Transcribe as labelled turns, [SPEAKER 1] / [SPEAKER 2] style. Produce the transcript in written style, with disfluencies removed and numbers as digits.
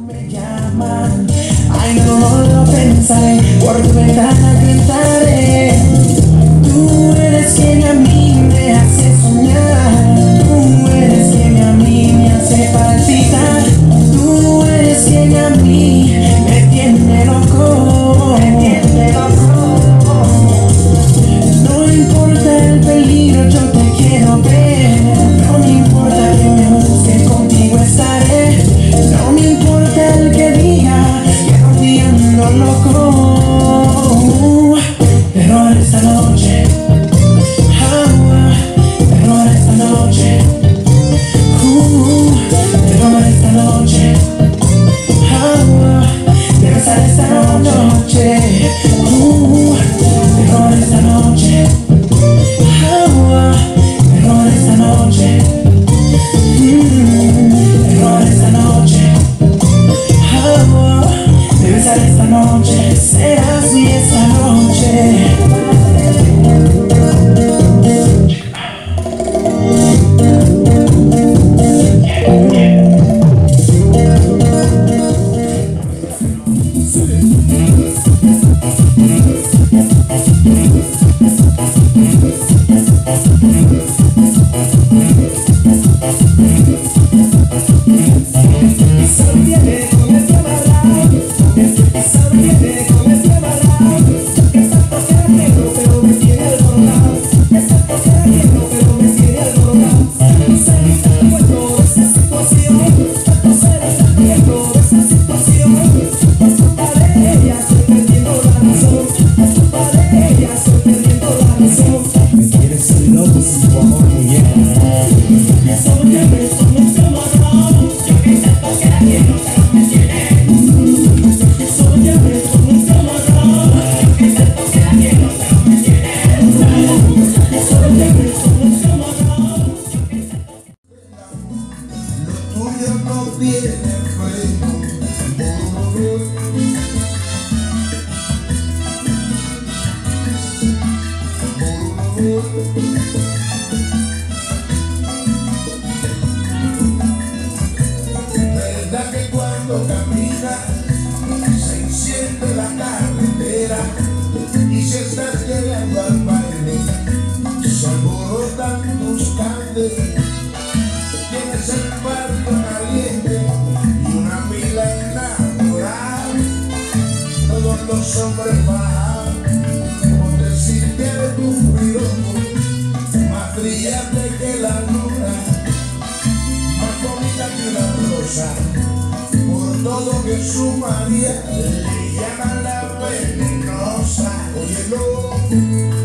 [SPEAKER 1] Me llaman, ay no lo pensaré, por tu ventana gritaré. Tú eres quien a mí me hace soñar, tú eres quien a mí me hace palpitar, tú eres quien a mí me tiene loco, me tiene loco. No importa el peligro, yo te quiero ver, no me importa que me busques, contigo estaré. No me importa el que diga que contigo ando loco. Terror esta noche, terror esta noche, terror esta noche, de besar esta noche, terror esta noche, terror esta noche, terror esta noche. De besar esta noche, serás mi esta noche.
[SPEAKER 2] Verdad que cuando caminas se enciende la carretera y si estás llegando al baile se alborotan tus candelas. Tienes el barrio caliente y una pila enamorada. Todos los hombres bajan como te sientes de tu piropo, más brillante que la luna, más bonita que una rosa. Por todo que su María le llaman la venenosa. Óyelo.